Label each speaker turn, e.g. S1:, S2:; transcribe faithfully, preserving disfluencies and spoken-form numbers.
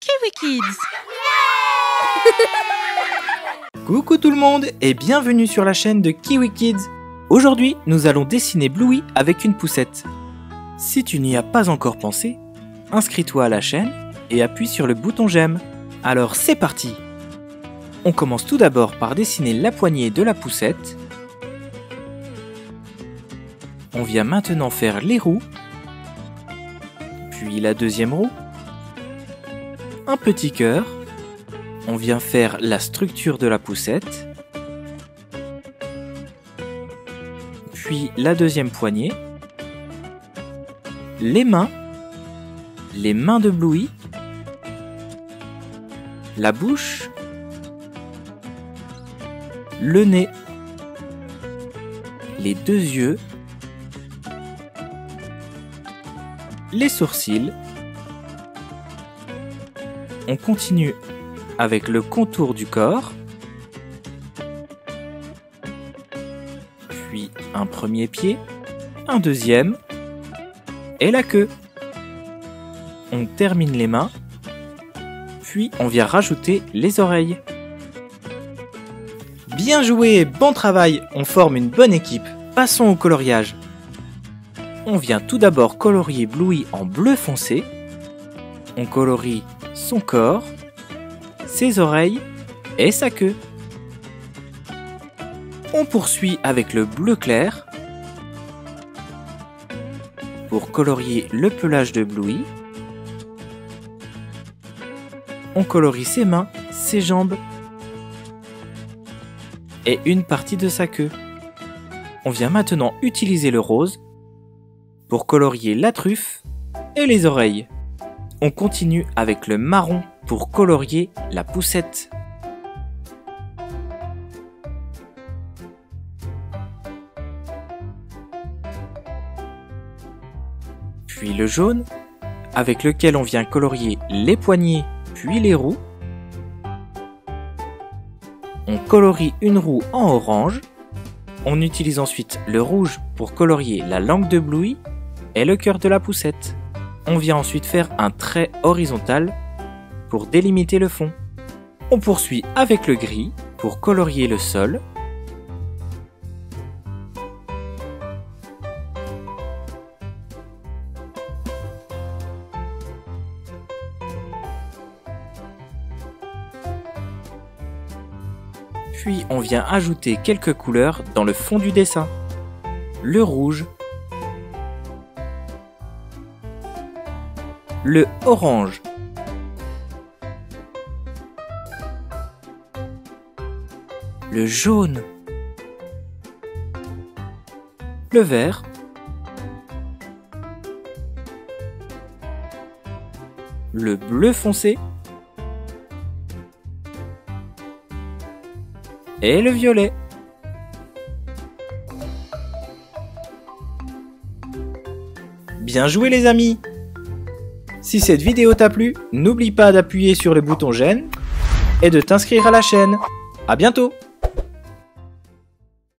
S1: Kiwi Kids.
S2: Coucou tout le monde et bienvenue sur la chaîne de Kiwi Kids. Aujourd'hui, nous allons dessiner Bluey avec une poussette. Si tu n'y as pas encore pensé, inscris-toi à la chaîne et appuie sur le bouton j'aime. Alors c'est parti! On commence tout d'abord par dessiner la poignée de la poussette. On vient maintenant faire les roues, puis la deuxième roue, un petit cœur. On vient faire la structure de la poussette, puis la deuxième poignée, les mains, les mains de Bluey, la bouche, le nez, les deux yeux, les sourcils. On continue avec le contour du corps, puis un premier pied, un deuxième, et la queue. On termine les mains, puis on vient rajouter les oreilles. Bien joué, bon travail, on forme une bonne équipe. Passons au coloriage. On vient tout d'abord colorier Bluey en bleu foncé. On colorie son corps, ses oreilles et sa queue. On poursuit avec le bleu clair pour colorier le pelage de Bluey. On colorie ses mains, ses jambes et une partie de sa queue. On vient maintenant utiliser le rose pour colorier la truffe et les oreilles. On continue avec le marron pour colorier la poussette. Puis le jaune, avec lequel on vient colorier les poignets puis les roues. On colorie une roue en orange. On utilise ensuite le rouge pour colorier la langue de Bluey et le cœur de la poussette. On vient ensuite faire un trait horizontal pour délimiter le fond. On poursuit avec le gris pour colorier le sol. Puis on vient ajouter quelques couleurs dans le fond du dessin. Le rouge, le orange, le jaune, le vert, le bleu foncé et le violet. Bien joué les amis! Si cette vidéo t'a plu, n'oublie pas d'appuyer sur le bouton j'aime et de t'inscrire à la chaîne. À bientôt!